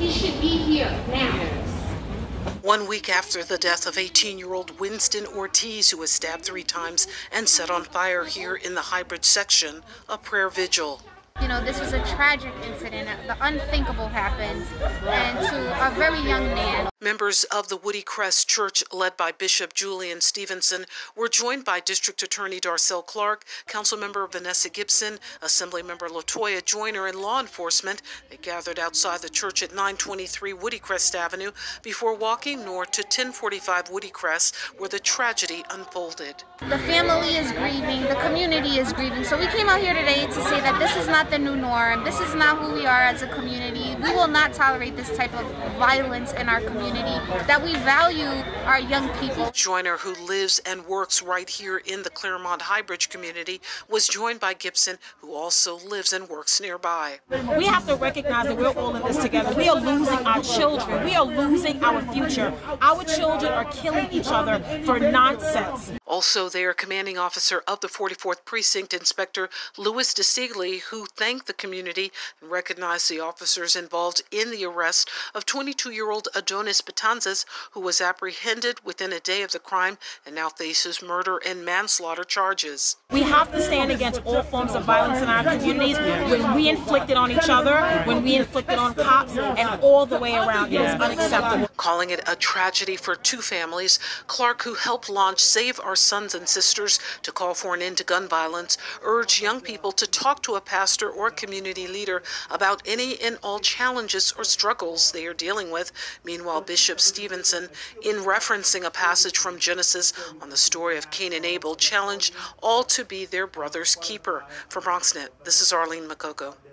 He should be here now. 1 week after the death of 18-year-old Winston Ortiz, who was stabbed 3 times and set on fire here in the Highbridge section, a prayer vigil. You know, this was a tragic incident. The unthinkable happened, and to a very young man. Members of the Woodycrest Church, led by Bishop Julien Stephenson, were joined by District Attorney Darcel Clark, Councilmember Vanessa Gibson, Assemblymember Latoya, Joyner, and law enforcement. They gathered outside the church at 923 Woodycrest Avenue before walking north to 1045 Woodycrest, where the tragedy unfolded. The family is grieving, the community is grieving, so we came out here today to say that this is not the new norm. This is not who we are as a community. We will not tolerate this type of violence in our community, that we value our young people. Joyner, who lives and works right here in the Claremont Highbridge community, was joined by Gibson, who also lives and works nearby. We have to recognize that we're all in this together. We are losing our children. We are losing our future. Our children are killing each other for nonsense. Also there, commanding officer of the 44th Precinct, Inspector Louis DeSigley, who thanked the community and recognized the officers involved in the arrest of 22-year-old Adonis Batanzas, who was apprehended within a day of the crime and now faces murder and manslaughter charges. We have to stand against all forms of violence in our communities when we inflict it on each other, when we inflict it on cops, and all the way around. It is unacceptable. Calling it a tragedy for 2 families, Clark, who helped launch Save Our Sons and Sisters to call for an end to gun violence, urged young people to talk to a pastor or community leader about any and all challenges or struggles they are dealing with. Meanwhile, Bishop Stephenson, in referencing a passage from Genesis on the story of Cain and Abel, challenged all to be their brother's keeper. For BronxNet, this is Arlene Mukoko.